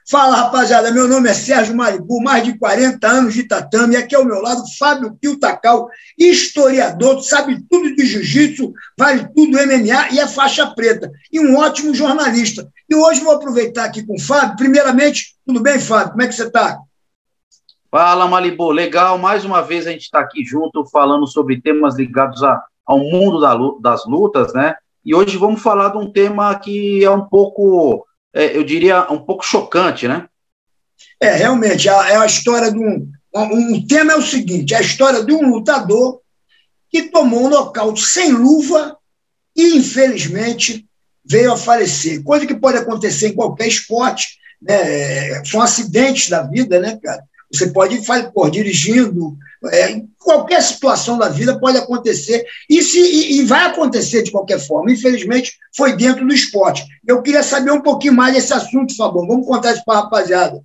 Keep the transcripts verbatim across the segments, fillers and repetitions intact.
Fala, rapaziada, meu nome é Sérgio Maribu, mais de quarenta anos de tatame, e aqui ao meu lado, Fábio Pio Takal, historiador, sabe tudo de jiu-jitsu, vale tudo M M A e é faixa preta, e um ótimo jornalista. E hoje vou aproveitar aqui com o Fábio. Primeiramente, tudo bem, Fábio? Como é que você está? Fala, Maribu, legal, mais uma vez a gente está aqui junto, falando sobre temas ligados a, ao mundo da, das lutas, né? E hoje vamos falar de um tema que é um pouco... É, eu diria, um pouco chocante, né? É, realmente, é a história de um... Um tema é o seguinte, é a história de um lutador que tomou um nocaute sem luva e, infelizmente, veio a falecer. Coisa que pode acontecer em qualquer esporte, né? São acidentes da vida, né, cara? Você pode ir por, dirigindo, é, em qualquer situação da vida pode acontecer, e, se, e, e vai acontecer de qualquer forma. Infelizmente, foi dentro do esporte. Eu queria saber um pouquinho mais desse assunto, por favor. Vamos contar isso para a rapaziada.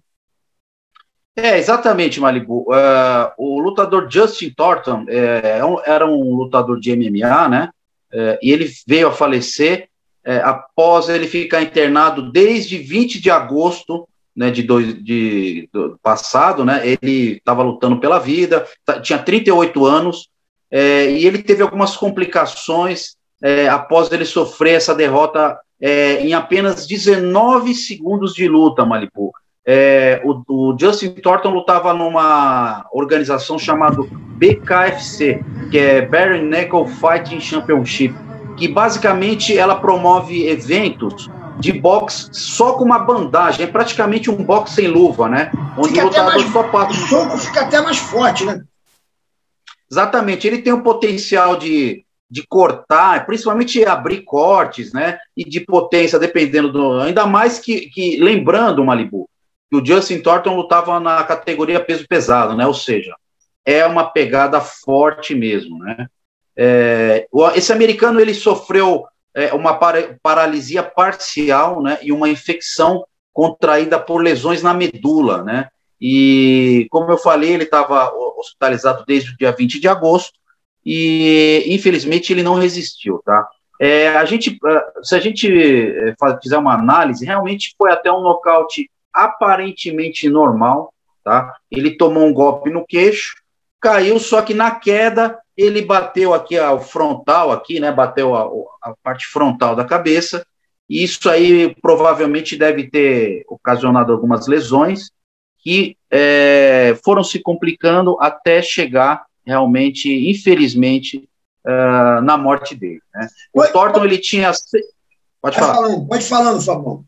É, exatamente, Malibu. Uh, o lutador Justin Thornton é, era um lutador de M M A, né? É, e ele veio a falecer é, após ele ficar internado desde vinte de agosto, né, de, dois, de do passado, né? Ele estava lutando pela vida, tinha trinta e oito anos, é, e ele teve algumas complicações é, após ele sofrer essa derrota é, em apenas dezenove segundos de luta, Malibu. É, o, o Justin Thornton lutava numa organização chamada B K F C, que é Bare Knuckle Fighting Championship, que basicamente ela promove eventos de boxe só com uma bandagem, é praticamente um boxe sem luva, né? Onde fica o lutador mais, só passa. O soco fica até mais forte, né? Exatamente, ele tem o potencial de, de cortar, principalmente abrir cortes, né? E de potência, dependendo do. Ainda mais que, que lembrando, Malibu, que o Justin Thornton lutava na categoria peso pesado, né? Ou seja, é uma pegada forte mesmo, né? É, esse americano ele sofreu É, uma para, paralisia parcial, né, e uma infecção contraída por lesões na medula, né, e como eu falei, ele estava hospitalizado desde o dia vinte de agosto, e infelizmente ele não resistiu, tá, é, a gente, se a gente fizer uma análise, realmente foi até um nocaute aparentemente normal, tá, ele tomou um golpe no queixo, caiu, só que na queda ele bateu aqui o frontal, aqui, né, bateu a, a parte frontal da cabeça, e isso aí provavelmente deve ter ocasionado algumas lesões que é, foram se complicando até chegar realmente, infelizmente, uh, na morte dele, né? O Pode, Thornton, ele tinha... Pode falar. Falando, pode falar, por favor.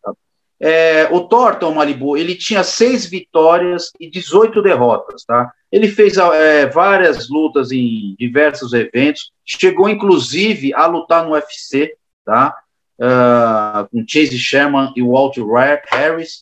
É, o Thornton, Malibu, ele tinha seis vitórias e dezoito derrotas, tá? Ele fez é, várias lutas em diversos eventos, chegou inclusive a lutar no U F C, tá? Uh, com Chase Sherman e Walter Harris,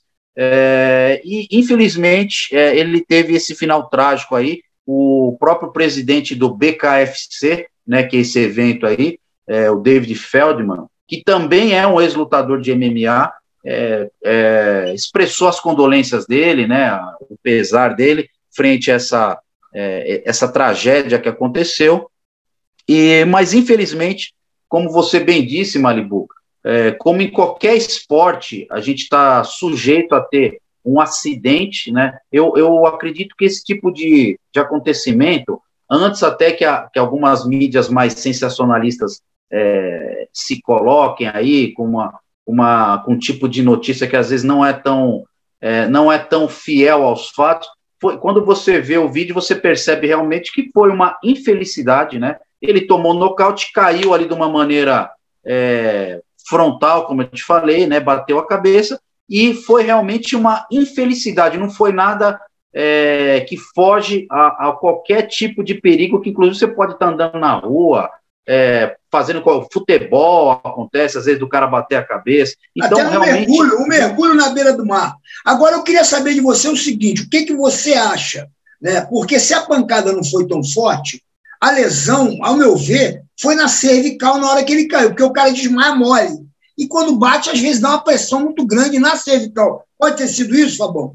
é, e infelizmente é, ele teve esse final trágico aí. O próprio presidente do B K F C, né, que é esse evento aí, é, o David Feldman, que também é um ex-lutador de M M A, É, é, expressou as condolências dele, né, o pesar dele frente a essa, é, essa tragédia que aconteceu, e, mas infelizmente, como você bem disse, Malibu, é, como em qualquer esporte, a gente está sujeito a ter um acidente, né, eu, eu acredito que esse tipo de, de acontecimento, antes até que, a, que algumas mídias mais sensacionalistas é, se coloquem aí com uma Uma, com um tipo de notícia que às vezes não é tão, é, não é tão fiel aos fatos, foi, quando você vê o vídeo, você percebe realmente que foi uma infelicidade, né? Ele tomou nocaute, caiu ali de uma maneira é, frontal, como eu te falei, né? Bateu a cabeça, e foi realmente uma infelicidade, não foi nada é, que foge a, a qualquer tipo de perigo, que inclusive você pode estar andando na rua, É, fazendo futebol, acontece, às vezes, do cara bater a cabeça. Então, até um realmente... mergulho, um mergulho na beira do mar. Agora, eu queria saber de você o seguinte, o que, que você acha? Né? Porque se a pancada não foi tão forte, a lesão, ao meu ver, foi na cervical na hora que ele caiu, porque o cara desmaia mole. E quando bate, às vezes, dá uma pressão muito grande na cervical. Pode ter sido isso, Fabão?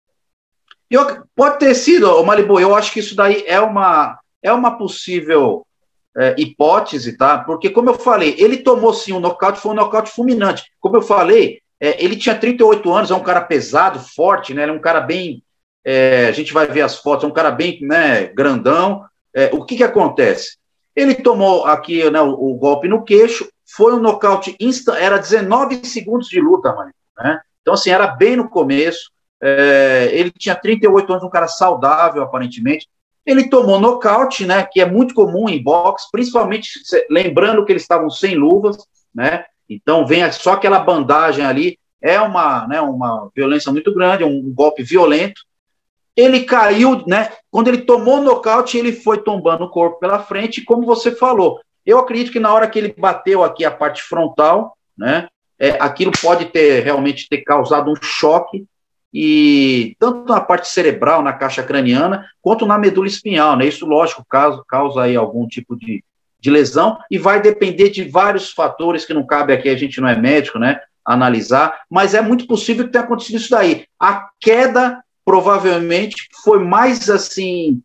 Eu, pode ter sido, Malibu, eu acho que isso daí é uma, é uma possível... É, hipótese, tá? Porque, como eu falei, ele tomou sim um nocaute, foi um nocaute fulminante. Como eu falei, É, ele tinha trinta e oito anos, é um cara pesado, forte, né? Ele é um cara bem... É, a gente vai ver as fotos, é um cara bem, né, grandão. É, o que que acontece? Ele tomou aqui, né, o, o golpe no queixo, foi um nocaute instant, era dezenove segundos de luta, mano, né? Então, assim, era bem no começo. É, ele tinha trinta e oito anos, um cara saudável, aparentemente. Ele tomou nocaute, né, que é muito comum em boxe, principalmente lembrando que eles estavam sem luvas, né? Então, vem só aquela bandagem ali, é uma, né, uma violência muito grande, um golpe violento. Ele caiu, né? Quando ele tomou o nocaute, ele foi tombando o corpo pela frente, como você falou. Eu acredito que na hora que ele bateu aqui a parte frontal, né? É, aquilo pode ter realmente ter causado um choque, e tanto na parte cerebral, na caixa craniana, quanto na medula espinhal, né? Isso, lógico, causa, causa aí algum tipo de, de lesão, e vai depender de vários fatores que não cabe aqui, a gente não é médico, né? Analisar, mas é muito possível que tenha acontecido isso daí. A queda provavelmente foi mais, assim,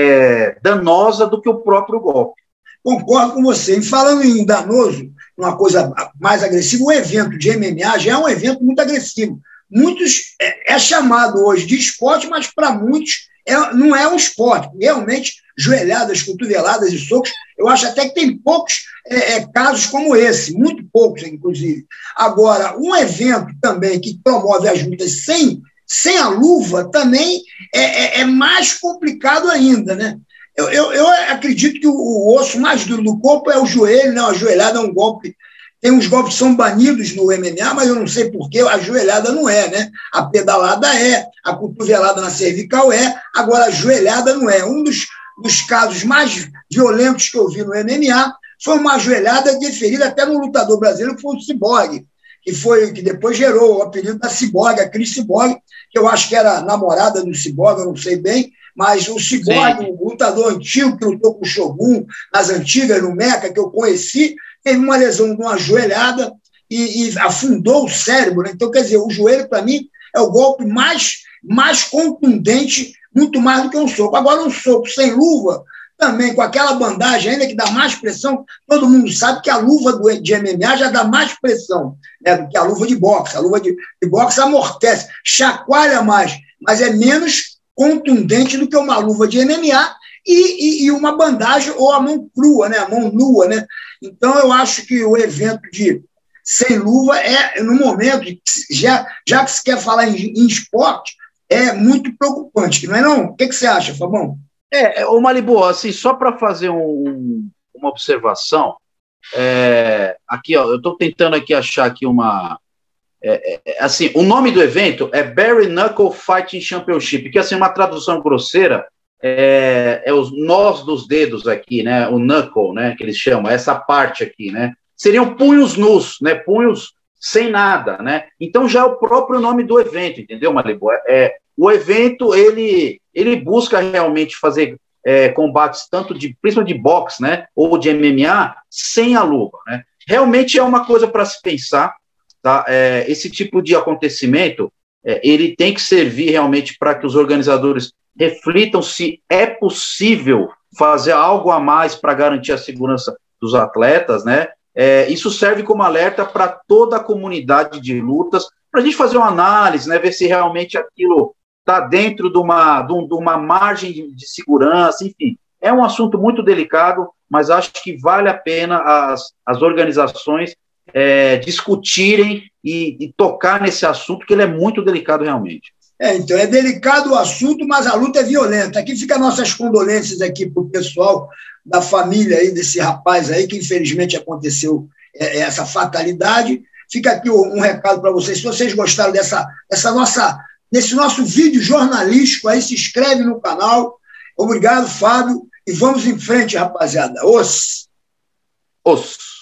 é, danosa do que o próprio golpe. Concordo com você. E falando em danoso, uma coisa mais agressiva, o evento de M M A já é um evento muito agressivo. Muitos, é, é chamado hoje de esporte, mas para muitos é, não é um esporte. Realmente, joelhadas, cotoveladas e socos, eu acho até que tem poucos é, é, casos como esse, muito poucos, inclusive. Agora, um evento também que promove as lutas sem sem a luva também é, é, é mais complicado ainda, né? Eu, eu, eu acredito que o, o osso mais duro do corpo é o joelho, né? A joelhada é um golpe, tem uns golpes que são banidos no M M A, mas eu não sei porquê, a joelhada não é, né? A pedalada é, a cotovelada na cervical é, agora a joelhada não é. Um dos, dos casos mais violentos que eu vi no M M A foi uma joelhada deferida até no lutador brasileiro, que foi o Cyborg, que, foi, que depois gerou o apelido da Cyborg, a Cris Cyborg, que eu acho que era namorada do Cyborg, eu não sei bem, mas o Cyborg, Sim. o lutador antigo que lutou com o Shogun, nas antigas, no Meca, que eu conheci, teve uma lesão de uma joelhada e, e afundou o cérebro, né? Então, quer dizer, o joelho, para mim, é o golpe mais, mais contundente, muito mais do que um soco. Agora, um soco sem luva, também com aquela bandagem ainda que dá mais pressão, todo mundo sabe que a luva do, de M M A já dá mais pressão, né, do que a luva de boxe. A luva de, de boxe amortece, chacoalha mais, mas é menos contundente do que uma luva de M M A e, e, e uma bandagem ou a mão crua, né, a mão nua, né? Então, eu acho que o evento de sem luva é, no momento, já, já que se quer falar em, em esporte, é muito preocupante, não é não? O que, que você acha, Fabão? É, o Malibu, assim, só para fazer um, uma observação, é, aqui, ó, eu estou tentando aqui achar aqui uma, é, é, assim, o nome do evento é Bare Knuckle Fighting Championship, que, assim, uma tradução grosseira, é, é os nós dos dedos aqui, né, o knuckle, né, que eles chamam, essa parte aqui, né, seriam punhos nus, né, punhos sem nada, né, então já é o próprio nome do evento, entendeu, Malibu? É, é o evento, ele, ele busca realmente fazer é, combates tanto de, principalmente de boxe, né, ou de M M A, sem a luva, né. Realmente é uma coisa para se pensar, tá? É, esse tipo de acontecimento, é, ele tem que servir realmente para que os organizadores reflitam se é possível fazer algo a mais para garantir a segurança dos atletas, né. É, isso serve como alerta para toda a comunidade de lutas, para a gente fazer uma análise, né, ver se realmente aquilo está dentro de uma, de uma margem de, de segurança, enfim. É um assunto muito delicado, mas acho que vale a pena as, as organizações é, discutirem e, e tocar nesse assunto, que ele é muito delicado realmente. É, então, é delicado o assunto, mas a luta é violenta. Aqui fica nossas condolências aqui para o pessoal da família aí, desse rapaz aí, que infelizmente aconteceu é, essa fatalidade. Fica aqui um, um recado para vocês. Se vocês gostaram dessa, dessa nossa... nesse nosso vídeo jornalístico, aí se inscreve no canal. Obrigado, Fábio, e vamos em frente, rapaziada. Os. Os.